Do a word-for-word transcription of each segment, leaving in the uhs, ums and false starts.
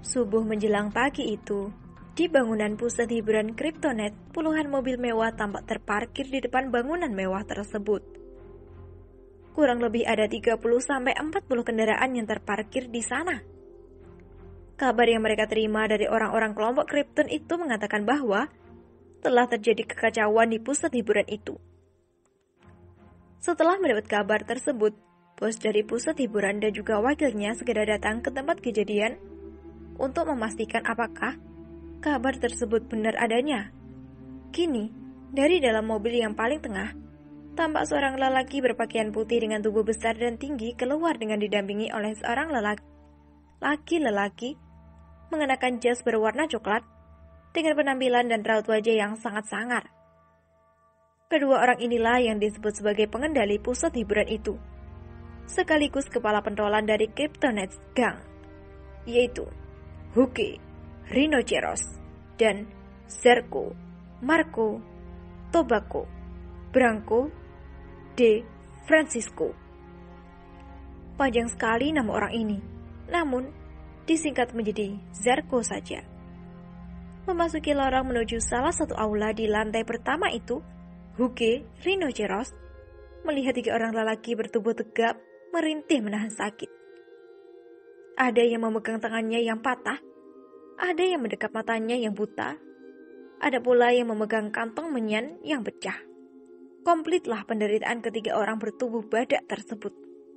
Subuh menjelang pagi itu, di bangunan pusat hiburan Kryptonite, puluhan mobil mewah tampak terparkir di depan bangunan mewah tersebut. Kurang lebih ada tiga puluh sampai empat puluh kendaraan yang terparkir di sana. Kabar yang mereka terima dari orang-orang kelompok Krypton itu mengatakan bahwa telah terjadi kekacauan di pusat hiburan itu. Setelah mendapat kabar tersebut, bos dari pusat hiburan dan juga wakilnya segera datang ke tempat kejadian untuk memastikan apakah kabar tersebut benar adanya. Kini, dari dalam mobil yang paling tengah, tampak seorang lelaki berpakaian putih dengan tubuh besar dan tinggi keluar dengan didampingi oleh seorang lelaki. Laki-lelaki mengenakan jas berwarna coklat dengan penampilan dan raut wajah yang sangat sangar. Kedua orang inilah yang disebut sebagai pengendali pusat hiburan itu, sekaligus kepala pentolan dari Kryptonite Gang, yaitu Hughie Rhinoceros dan Zerko Marco Tobacco Branco de Francisco. Panjang sekali nama orang ini, namun disingkat menjadi Zerko saja. Memasuki lorong menuju salah satu aula di lantai pertama itu, Hughie Rhinoceros melihat tiga orang lelaki bertubuh tegap merintih menahan sakit. Ada yang memegang tangannya yang patah, ada yang mendekap matanya yang buta, ada pula yang memegang kantong menyan yang pecah. Komplitlah penderitaan ketiga orang bertubuh badak tersebut.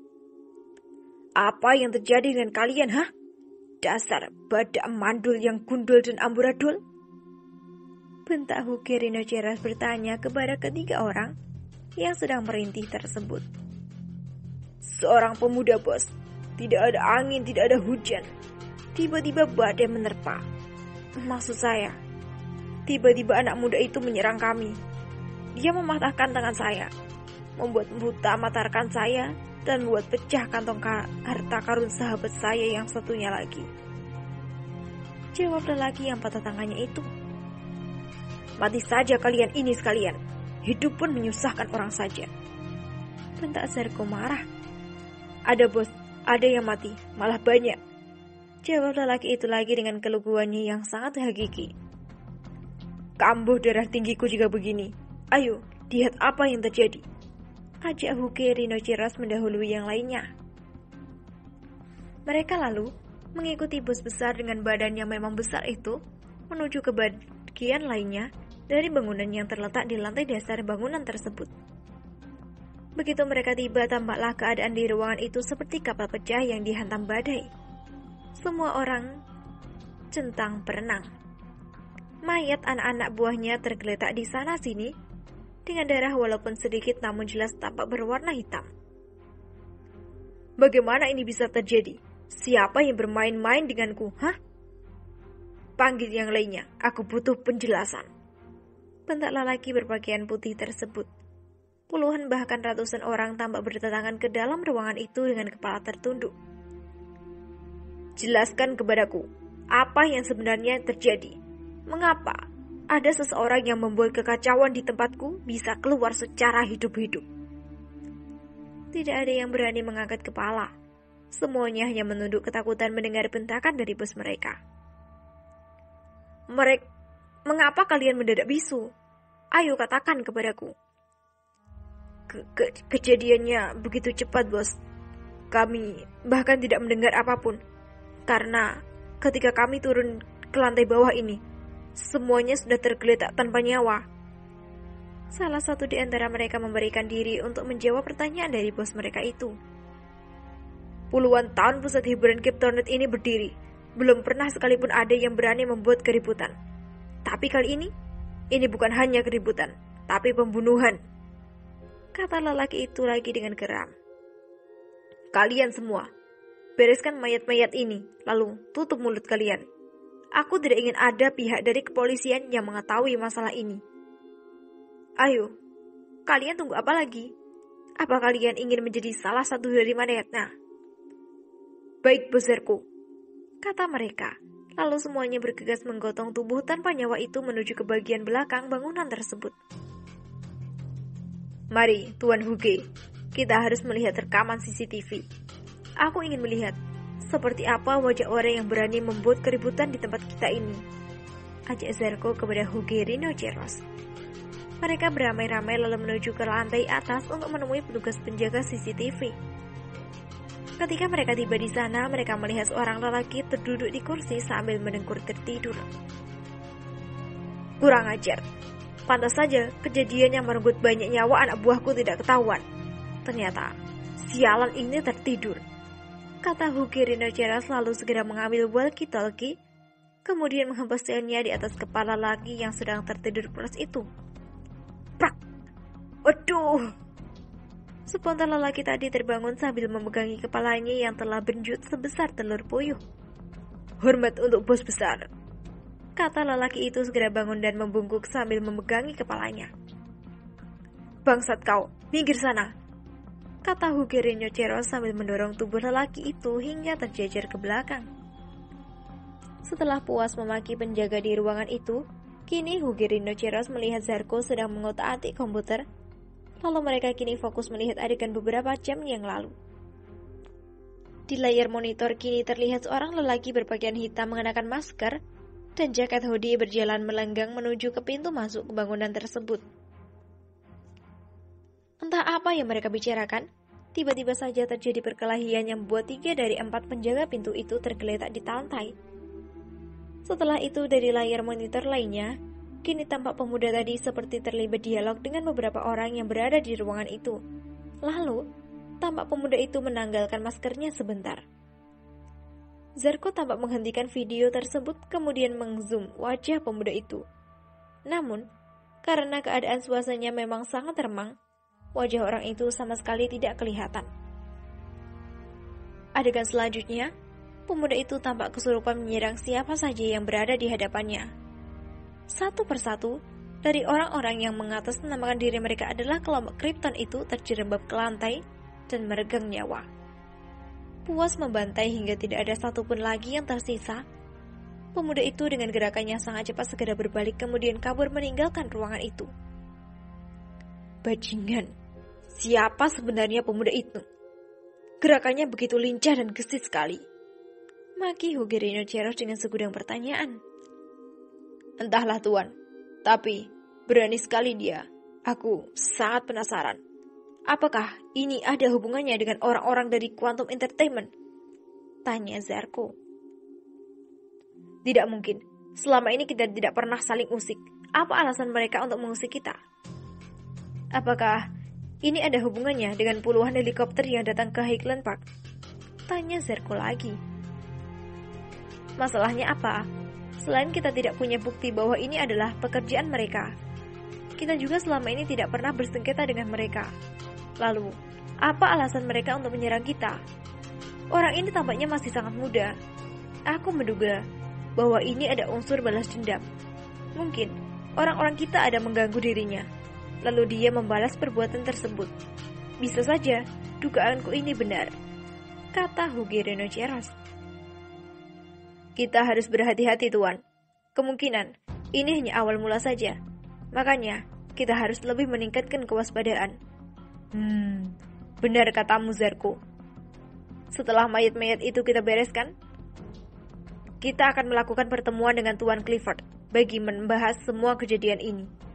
Apa yang terjadi dengan kalian, hah? Dasar badak mandul yang gundul dan amburadul. Bentak Hughie Rhinoceros bertanya kepada ketiga orang yang sedang merintih tersebut. Seorang pemuda, bos. Tidak ada angin, tidak ada hujan. Tiba-tiba badai menerpa. Maksud saya, tiba-tiba anak muda itu menyerang kami. Dia mematahkan tangan saya, membuat buta mata rekan saya, dan membuat pecah kantong ka- harta karun sahabat saya yang satunya lagi. Jawab lelaki yang patah tangannya itu. Mati saja kalian ini sekalian. Hidup pun menyusahkan orang saja. Bentak Zerko marah. Ada bos, ada yang mati, malah banyak. Jawab lelaki itu lagi dengan keluguannya yang sangat hakiki. Kambuh darah tinggiku juga begini. Ayo, lihat apa yang terjadi. Ajak Hughie Rhinoceros mendahului yang lainnya. Mereka lalu mengikuti bos besar dengan badan yang memang besar itu menuju ke bagian lainnya dari bangunan yang terletak di lantai dasar bangunan tersebut. Begitu mereka tiba, tampaklah keadaan di ruangan itu seperti kapal pecah yang dihantam badai. Semua orang centang berenang. Mayat anak-anak buahnya tergeletak di sana-sini dengan darah walaupun sedikit namun jelas tampak berwarna hitam. Bagaimana ini bisa terjadi? Siapa yang bermain-main denganku, hah? Panggil yang lainnya, aku butuh penjelasan. Bentak lelaki berpakaian putih tersebut. Puluhan bahkan ratusan orang tampak berdatangan ke dalam ruangan itu dengan kepala tertunduk. Jelaskan kepadaku, apa yang sebenarnya terjadi? Mengapa ada seseorang yang membuat kekacauan di tempatku bisa keluar secara hidup-hidup? Tidak ada yang berani mengangkat kepala. Semuanya hanya menunduk ketakutan mendengar bentakan dari bos mereka. Mereka, mengapa kalian mendadak bisu? Ayo katakan kepadaku. Ke -ke Kejadiannya begitu cepat, bos. Kami bahkan tidak mendengar apapun. Karena ketika kami turun ke lantai bawah ini, semuanya sudah tergeletak tanpa nyawa. Salah satu di antara mereka memberikan diri untuk menjawab pertanyaan dari bos mereka itu. Puluhan tahun pusat hiburan Kryptonite ini berdiri. Belum pernah sekalipun ada yang berani membuat keributan. Tapi kali ini, ini bukan hanya keributan, tapi pembunuhan. Kata lelaki itu lagi dengan geram. Kalian semua, bereskan mayat-mayat ini, lalu tutup mulut kalian. Aku tidak ingin ada pihak dari kepolisian yang mengetahui masalah ini. Ayo, kalian tunggu apa lagi? Apa kalian ingin menjadi salah satu dari mayatnya? Baik, besarku, kata mereka. Lalu semuanya bergegas menggotong tubuh tanpa nyawa itu menuju ke bagian belakang bangunan tersebut. Mari, Tuan Hughie, kita harus melihat rekaman C C T V. Aku ingin melihat Seperti apa wajah orang yang berani membuat keributan di tempat kita ini? Ajak Zarko kepada Hugo Rhinoceros. Mereka beramai-ramai lalu menuju ke lantai atas untuk menemui petugas penjaga C C T V. Ketika mereka tiba di sana, mereka melihat seorang lelaki terduduk di kursi sambil mendengkur tertidur. Kurang ajar. Pantas saja kejadian yang merenggut banyak nyawa anak buahku tidak ketahuan. Ternyata, sialan ini tertidur. Kata Hugo Rhinoceros lalu segera mengambil walkie-talkie, kemudian menghempaskannya di atas kepala lelaki yang sedang tertidur pulas itu. Prak! Aduh! Spontan lelaki tadi terbangun sambil memegangi kepalanya yang telah benjut sebesar telur puyuh. Hormat untuk bos besar. Kata lelaki itu segera bangun dan membungkuk sambil memegangi kepalanya. Bangsat kau, minggir sana. Kata Hugo Rhinoceros sambil mendorong tubuh lelaki itu hingga terjejer ke belakang. Setelah puas memaki penjaga di ruangan itu, kini Hugo Rhinoceros melihat Zarko sedang mengotak-atik komputer. Lalu mereka kini fokus melihat adegan beberapa jam yang lalu. Di layar monitor kini terlihat seorang lelaki berpakaian hitam mengenakan masker dan jaket hoodie berjalan melenggang menuju ke pintu masuk ke bangunan tersebut. Entah apa yang mereka bicarakan, tiba-tiba saja terjadi perkelahian yang membuat tiga dari empat penjaga pintu itu tergeletak di lantai. Setelah itu dari layar monitor lainnya, kini tampak pemuda tadi seperti terlibat dialog dengan beberapa orang yang berada di ruangan itu. Lalu, tampak pemuda itu menanggalkan maskernya sebentar. Zarko tampak menghentikan video tersebut kemudian mengzoom wajah pemuda itu. Namun, karena keadaan suasananya memang sangat remang, wajah orang itu sama sekali tidak kelihatan. Adegan selanjutnya, pemuda itu tampak kesurupan menyerang siapa saja yang berada di hadapannya. Satu persatu, dari orang-orang yang mengatasnamakan diri mereka adalah kelompok Krypton itu terjerembab ke lantai dan meregang nyawa. Puas membantai hingga tidak ada satupun lagi yang tersisa, pemuda itu dengan gerakannya sangat cepat segera berbalik kemudian kabur meninggalkan ruangan itu. Bajingan, siapa sebenarnya pemuda itu? Gerakannya begitu lincah dan gesit sekali. Maki Hugo Rhinoceros dengan segudang pertanyaan. Entahlah tuan, tapi berani sekali dia. Aku sangat penasaran. Apakah ini ada hubungannya dengan orang-orang dari Quantum Entertainment? Tanya Zarko. Tidak mungkin. Selama ini kita tidak pernah saling usik. Apa alasan mereka untuk mengusik kita? Apakah ini ada hubungannya dengan puluhan helikopter yang datang ke Highland Park? Tanya Zarko lagi. Masalahnya apa? Selain kita tidak punya bukti bahwa ini adalah pekerjaan mereka, kita juga selama ini tidak pernah bersengketa dengan mereka. Lalu, apa alasan mereka untuk menyerang kita? Orang ini tampaknya masih sangat muda. Aku menduga bahwa ini ada unsur balas dendam. Mungkin orang-orang kita ada mengganggu dirinya, lalu dia membalas perbuatan tersebut. Bisa saja dugaanku ini benar, kata Hugo Rhinoceros. Kita harus berhati-hati tuan. Kemungkinan ini hanya awal mula saja. Makanya kita harus lebih meningkatkan kewaspadaan. Hmm, benar katamu Zarko. Setelah mayat-mayat itu kita bereskan, kita akan melakukan pertemuan dengan Tuan Clifford bagi membahas semua kejadian ini.